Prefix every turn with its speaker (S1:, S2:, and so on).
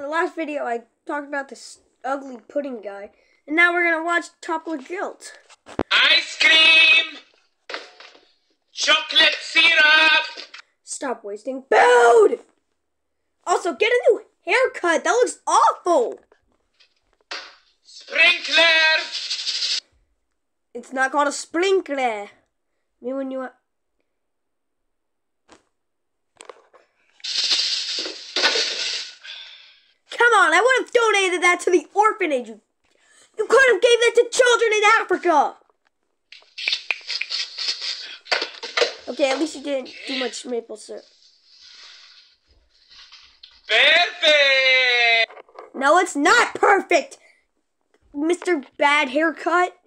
S1: last video, I talked about this ugly pudding guy, and now we're gonna watch topperguild.
S2: Ice cream! Chocolate syrup!
S1: Stop wasting food! Also, get a new haircut. That looks awful.
S2: Sprinkler!
S1: It's not called a sprinkler. Maybe when you Come on, I would have donated that to the orphanage. You could have gave that to children in Africa. Okay, at least you didn't do much maple syrup.
S2: Perfect!
S1: No, it's not perfect, Mr. Bad Haircut.